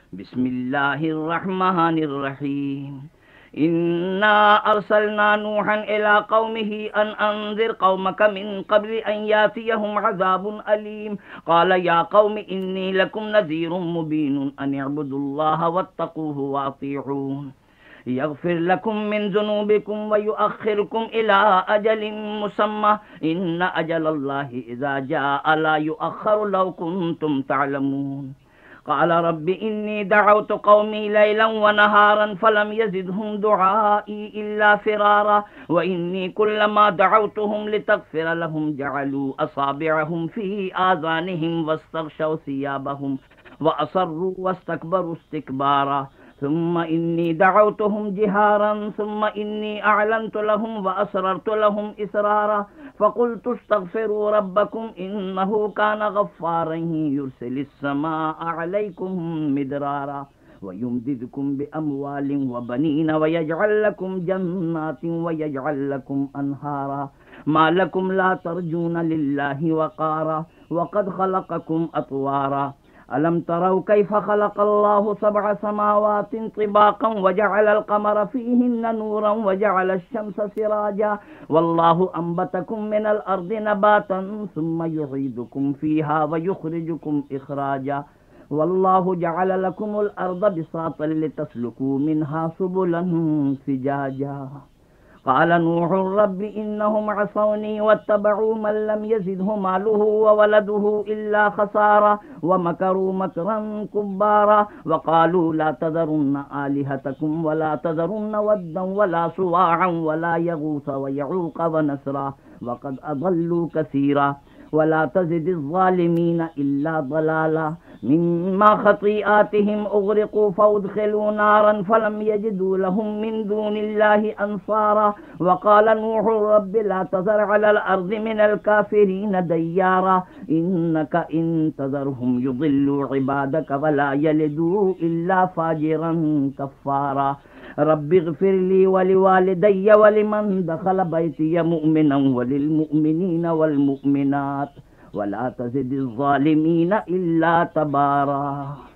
बिस्मिल्लाहिर्रहमानिर्रहीम। इन्ना अरसलना नूहन इला कौमिही अन अंज़िर कौमक मिन क़ब्ल अन यातियहुम अज़ाबुन अलीम। क़ाल या कौमि इन्नी लकुम नज़ीरुम मुबीनुन अन इअ्बुदुल्लाह वत्तक़ूहु वअतीऊन यग़फ़िर लकुम मिन ज़ुनूबिकुम व युअख़्खिरुकुम इला अजलिन मुसम्मा इन्न अजलल्लाहि इज़ा जाअ ला युअख़्ख़रु लौ कुन्तुम तअलमून। क़ाल रब्बि इन्नी दअवतु क़ौमी लैलन व नहारन फलम यज़िदहुम दुआई इल्ला फ़िरारा व इन्नी कुल्लमा दअवतुहुम लितग़फ़िर लहुम जअलू असाबिअहुम फ़ी आज़ानिहिम वस्तग़शव सियाबहुम व असर्रू वस्तकबरू इस्तिकबारा सुम्मा इन्नी दअवतुहुम जिहारन सुम्मा इन्नी अअलनतु लहुम व असररतु लहुम इसरारा फ़क़ुल्तु इस्तग़फ़िरू रब्बकुम इन्नहु कान गफ़्फ़ारन युरसिलिस समाअ अलैकुम मिदरारा व युमदिदकुम बिअमवालिन व बनीन व यजअल लकुम जन्नातिन व यजअल लकुम अनहारा मा लकुम ला तर्जून लिल्लाहि वक़ारा व क़द ख़लक़कुम अतवारा अलम तरौ कैफ़ ख़लक़ल्लाहु सबअ समावातिन तिबाक़न व जअलल क़मर फ़ीहिन्ना नूरन व जअलश शम्स सिराजा वल्लाहु अंबतकुम मिनल अर्दि नबातन सुम्मा युईदुकुम फ़ीहा व युख़रिजुकुम इख़राजा वल्लाहु जअल लकुमुल अर्द बिसातन लितस्लुकू मिन्हा सुबुलन फ़िजाजा। क़ाल नूह रब्बि इन्नहुम असौनी वत्तबअू मन लम यज़िदहु मालुहु व वलदुहु इल्ला ख़सारा व मकरू मकरन कुब्बारा व क़ालू ला तज़रुन्न आलिहतकुम व ला तज़रुन्न वद्दन व ला सुवाअन व ला यगूस व यऊक़ व नस्रा व क़द अज़ल्लू कसीरा वला तज़िदिज़ ज़ालिमीन इल्ला ज़लाला मिम्मा ख़तीआतिहिम उग़रिक़ू फ़उदख़िलू नारन फ़लम यजिदू लहुम मिन दूनिल्लाहि अंसारा व क़ाल नूह रब्बि ला तज़र अलल अर्ज़ि मिनल काफ़िरीन दय्यारा इन्नक इन तज़रहुम युज़िल्लू इबादक व ला यलिदू इल्ला फ़ाजिरन कफ़्फ़ारा रब्बिग़फ़िरली व लिवालिदैय व लिमन दख़ल बैतिय मुअ्मिनन व लिलमुअ्मिनीन वल मुअ्मिनात वला तज़िदिज़ ज़ालिमीन इल्ला तबारा।